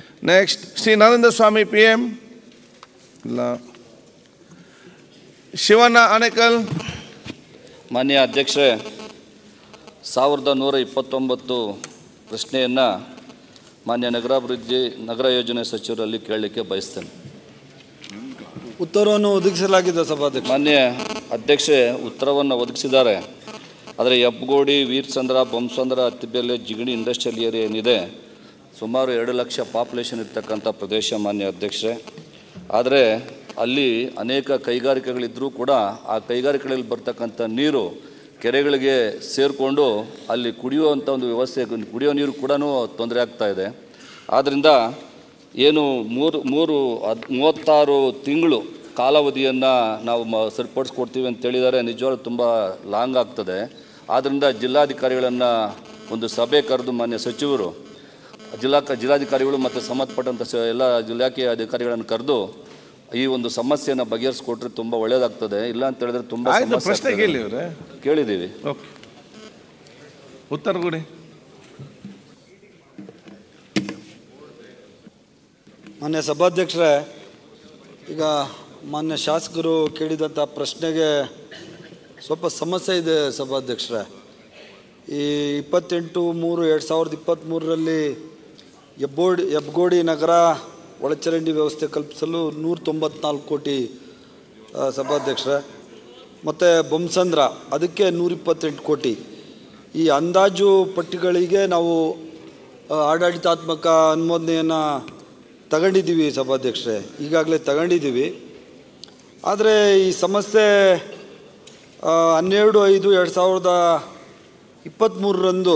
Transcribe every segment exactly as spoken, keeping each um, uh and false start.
Next Shri Narendra Swamy P M. ಇಲ್ಲ. ಶಿವಣ್ಣ ಆನೇಕಲ್. ಮಾನ್ಯ ಅಧ್ಯಕ್ಷರೇ, ಸಾವಿರದ ನೂರ ಇಪ್ಪತ್ತೊಂಬತ್ತು ಪ್ರಶ್ನೆಯನ್ನು ಮಾನ್ಯ ನಗರಾಭಿವೃದ್ಧಿ ನಗರ ಯೋಜನೆ ಸಚಿವರಲ್ಲಿ ಕೇಳಲಿಕ್ಕೆ ಬಯಸ್ತೇನೆ. ಉತ್ತರವನ್ನು ಒದಗಿಸಲಾಗಿದೆ ಸಭಾಧ್ಯಕ್ಷ. ಮಾನ್ಯ ಅಧ್ಯಕ್ಷೆ, ಉತ್ತರವನ್ನು ಒದಗಿಸಿದ್ದಾರೆ. ಆದರೆ ಹೆಬ್ಬಗೋಡಿ, ವೀರಸಂದ್ರ, ಬೊಮ್ಮಸಂದ್ರ, ಅತ್ತಿಬೆಲೆ, ಜಿಗಣಿ ಇಂಡಸ್ಟ್ರಿಯಲ್ ಏರಿಯಾ ಏನಿದೆ, ಸುಮಾರು ಎರಡು ಲಕ್ಷ ಪಾಪ್ಯುಲೇಷನ್ ಇರ್ತಕ್ಕಂಥ ಪ್ರದೇಶ ಮಾನ್ಯ ಅಧ್ಯಕ್ಷರೇ. ಆದರೆ ಅಲ್ಲಿ ಅನೇಕ ಕೈಗಾರಿಕೆಗಳಿದ್ದರೂ ಕೂಡ ಆ ಕೈಗಾರಿಕೆಗಳಲ್ಲಿ ಬರ್ತಕ್ಕಂಥ ನೀರು ಕೆರೆಗಳಿಗೆ ಸೇರಿಕೊಂಡು ಅಲ್ಲಿ ಕುಡಿಯುವಂಥ ಒಂದು ವ್ಯವಸ್ಥೆ, ಕುಡಿಯೋ ನೀರು ಕೂಡ ತೊಂದರೆ ಆಗ್ತಾಯಿದೆ. ಆದ್ದರಿಂದ ಏನು ಮೂರು ಮೂರು ಹದ್ ಮೂವತ್ತಾರು ತಿಂಗಳು ಕಾಲಾವಧಿಯನ್ನು ನಾವು ಮ ಸರಿಪಡಿಸ್ಕೊಡ್ತೀವಿ ಅಂತ ಹೇಳಿದ್ದಾರೆ. ನಿಜವಾಗ್ಲೂ ತುಂಬ ಲಾಂಗ್ ಆಗ್ತದೆ. ಆದ್ದರಿಂದ ಜಿಲ್ಲಾಧಿಕಾರಿಗಳನ್ನು ಒಂದು ಸಭೆ ಕರೆದು ಮಾನ್ಯ ಸಚಿವರು ಜಿಲ್ಲಾ ಜಿಲ್ಲಾಧಿಕಾರಿಗಳು ಮತ್ತು ಸಂಬಂಧಪಟ್ಟಂಥ ಸ ಎಲ್ಲ ಇಲಾಖೆಯ ಅಧಿಕಾರಿಗಳನ್ನು ಕರೆದು ಈ ಒಂದು ಸಮಸ್ಯೆಯನ್ನು ಬಗೆಹರಿಸ್ಕೊಟ್ರೆ ತುಂಬ ಒಳ್ಳೆಯದಾಗ್ತದೆ. ಇಲ್ಲ ಅಂತ ಹೇಳಿದ್ರೆ ತುಂಬ ಪ್ರಶ್ನೆ ಕೇಳಿ ಕೇಳಿದ್ದೀವಿ. ಉತ್ತರ ಕೊಡಿ. ಮಾನ್ಯ ಸಭಾಧ್ಯಕ್ಷರೇ, ಈಗ ಮಾನ್ಯ ಶಾಸಕರು ಕೇಳಿದಂಥ ಪ್ರಶ್ನೆಗೆ ಸ್ವಲ್ಪ ಸಮಸ್ಯೆ ಇದೆ ಸಭಾಧ್ಯಕ್ಷರೇ. ಈ ಇಪ್ಪತ್ತೆಂಟು ಮೂರು ಎರಡು ಸಾವಿರದ ಇಪ್ಪತ್ತ್ಮೂರರಲ್ಲಿ ಹೆಬ್ಗೋಡಿ ಹೆಬ್ಬಗೋಡಿ ನಗರ ಒಳಚರಂಡಿ ವ್ಯವಸ್ಥೆ ಕಲ್ಪಿಸಲು ನೂರ ತೊಂಬತ್ನಾಲ್ಕು ಕೋಟಿ ಸಭಾಧ್ಯಕ್ಷರೇ, ಮತ್ತು ಬೊಮ್ಮಸಂದ್ರ ಅದಕ್ಕೆ ನೂರಿಪ್ಪತ್ತೆಂಟು ಕೋಟಿ. ಈ ಅಂದಾಜು ಪಟ್ಟಿಗಳಿಗೆ ನಾವು ಆಡಳಿತಾತ್ಮಕ ಅನುಮೋದನೆಯನ್ನು ತಗೊಂಡಿದ್ದೀವಿ ಸಭಾಧ್ಯಕ್ಷರೇ, ಈಗಾಗಲೇ ತಗೊಂಡಿದ್ದೀವಿ. ಆದರೆ ಈ ಸಮಸ್ಯೆ ಹನ್ನೆರಡು ಐದು ಎರಡು ಸಾವಿರದ ಇಪ್ಪತ್ತ್ಮೂರರಂದು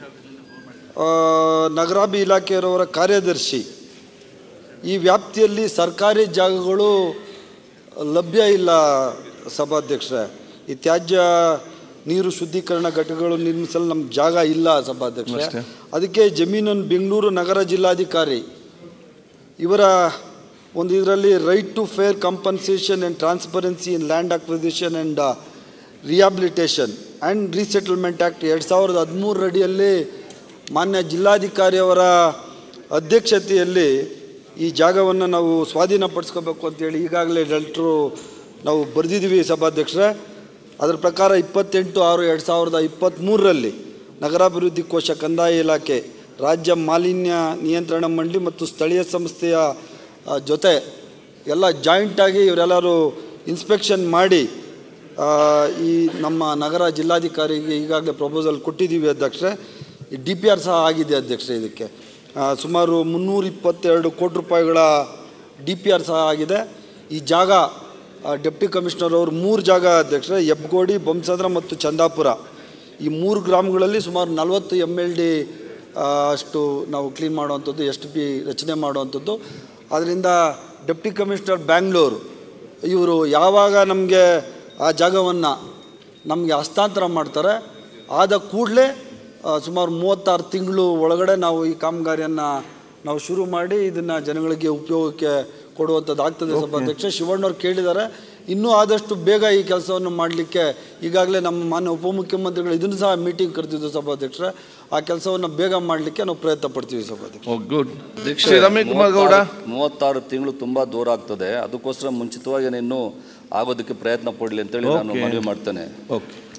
ನಗರಾಭಿ ಇಲಾಖೆಯವರ ಕಾರ್ಯದರ್ಶಿ ಈ ವ್ಯಾಪ್ತಿಯಲ್ಲಿ ಸರ್ಕಾರಿ ಜಾಗಗಳು ಲಭ್ಯ ಇಲ್ಲ ಸಭಾಧ್ಯಕ್ಷರೇ. ಈ ತ್ಯಾಜ್ಯ ನೀರು ಶುದ್ಧೀಕರಣ ಘಟಕಗಳು ನಿರ್ಮಿಸಲು ನಮ್ಮ ಜಾಗ ಇಲ್ಲ ಸಭಾಧ್ಯಕ್ಷರೇ. ಅದಕ್ಕೆ ಜಮೀನನ್ನು ಬೆಂಗಳೂರು ನಗರ ಜಿಲ್ಲಾಧಿಕಾರಿ ಇವರ ಒಂದು ಇದರಲ್ಲಿ right to fair compensation and transparency in land acquisition and rehabilitation and resettlement act ಎರಡು ಸಾವಿರದ ಹದಿಮೂರರ ಅಡಿಯಲ್ಲಿ ಮಾನ್ಯ ಜಿಲ್ಲಾಧಿಕಾರಿಯವರ ಅಧ್ಯಕ್ಷತೆಯಲ್ಲಿ ಈ ಜಾಗವನ್ನು ನಾವು ಸ್ವಾಧೀನಪಡಿಸ್ಕೋಬೇಕು ಅಂತೇಳಿ ಈಗಾಗಲೇ ಲೆಟ್ರು ನಾವು ಬರೆದಿದ್ದೀವಿ ಸಭಾಧ್ಯಕ್ಷರೇ. ಅದರ ಪ್ರಕಾರ ಇಪ್ಪತ್ತೆಂಟು ಆರು ಎರಡು ಸಾವಿರದ ಇಪ್ಪತ್ತ್ಮೂರರಲ್ಲಿ ನಗರಾಭಿವೃದ್ಧಿ ಕೋಶ, ಕಂದಾಯ ಇಲಾಖೆ, ರಾಜ್ಯ ಮಾಲಿನ್ಯ ನಿಯಂತ್ರಣ ಮಂಡಳಿ ಮತ್ತು ಸ್ಥಳೀಯ ಸಂಸ್ಥೆಯ ಜೊತೆ ಎಲ್ಲ ಜಾಯಿಂಟಾಗಿ ಇವರೆಲ್ಲರೂ ಇನ್ಸ್ಪೆಕ್ಷನ್ ಮಾಡಿ ಈ ನಮ್ಮ ನಗರ ಜಿಲ್ಲಾಧಿಕಾರಿಗೆ ಈಗಾಗಲೇ ಪ್ರಪೋಸಲ್ ಕೊಟ್ಟಿದ್ದೀವಿ ಅಧ್ಯಕ್ಷರೇ. ಈ ಡಿ ಪಿ ಆರ್ ಸಹ ಆಗಿದೆ ಅಧ್ಯಕ್ಷರೇ. ಇದಕ್ಕೆ ಸುಮಾರು ಮುನ್ನೂರ ಇಪ್ಪತ್ತೆರಡು ಕೋಟಿ ರೂಪಾಯಿಗಳ ಡಿ ಪಿ ಆರ್ ಸಹ ಆಗಿದೆ. ಈ ಜಾಗ ಡೆಪ್ಟಿ ಕಮಿಷನರ್ ಅವರು ಮೂರು ಜಾಗ ಅಧ್ಯಕ್ಷರೇ, ಹೆಬ್ಬಗೋಡಿ, ಬೊಮ್ಮಸಂದ್ರ ಮತ್ತು ಚಂದಾಪುರ, ಈ ಮೂರು ಗ್ರಾಮಗಳಲ್ಲಿ ಸುಮಾರು ನಲವತ್ತು ಎಮ್ ಎಲ್ ಡಿ ಅಷ್ಟು ನಾವು ಕ್ಲೀನ್ ಮಾಡುವಂಥದ್ದು, ಎಸ್ ಟಿ ಪಿ ರಚನೆ ಮಾಡುವಂಥದ್ದು. ಆದ್ದರಿಂದ ಡೆಪ್ಟಿ ಕಮಿಷನರ್ ಬ್ಯಾಂಗ್ಳೂರು ಇವರು ಯಾವಾಗ ನಮಗೆ ಆ ಜಾಗವನ್ನು ನಮಗೆ ಹಸ್ತಾಂತರ ಮಾಡ್ತಾರೆ ಆದ ಕೂಡಲೇ ಸುಮಾರು ಮೂವತ್ತಾರು ತಿಂಗಳು ಒಳಗಡೆ ನಾವು ಈ ಕಾಮಗಾರಿಯನ್ನು ನಾವು ಶುರು ಮಾಡಿ ಇದನ್ನು ಜನಗಳಿಗೆ ಉಪಯೋಗಕ್ಕೆ ಕೊಡುವಂಥದ್ದು ಆಗ್ತದೆ ಸಭಾಧ್ಯಕ್ಷ. ಶಿವಣ್ಣವ್ರು ಕೇಳಿದ್ದಾರೆ, ಇನ್ನೂ ಆದಷ್ಟು ಬೇಗ ಈ ಕೆಲಸವನ್ನು ಮಾಡಲಿಕ್ಕೆ ಈಗಾಗಲೇ ನಮ್ಮ ಮಾನ್ಯ ಉಪಮುಖ್ಯಮಂತ್ರಿಗಳು ಇದನ್ನು ಸಹ ಮೀಟಿಂಗ್ ಕರೆದಿದ್ದು ಸಭಾಧ್ಯಕ್ಷರೇ. ಆ ಕೆಲಸವನ್ನು ಬೇಗ ಮಾಡಲಿಕ್ಕೆ ನಾವು ಪ್ರಯತ್ನ ಪಡ್ತೀವಿ ಸಭಾಧ್ಯಕ್ಷ. ಗುಡ್. ಮೂವತ್ತಾರು ತಿಂಗಳು ತುಂಬ ದೂರ ಆಗ್ತದೆ. ಅದಕ್ಕೋಸ್ಕರ ಮುಂಚಿತವಾಗಿ ಇನ್ನೂ ಆಗೋದಕ್ಕೆ ಪ್ರಯತ್ನ ಪಡಲಿ ಅಂತೇಳಿ ನಾನು ಮನವಿ ಮಾಡ್ತೇನೆ. ಓಕೆ.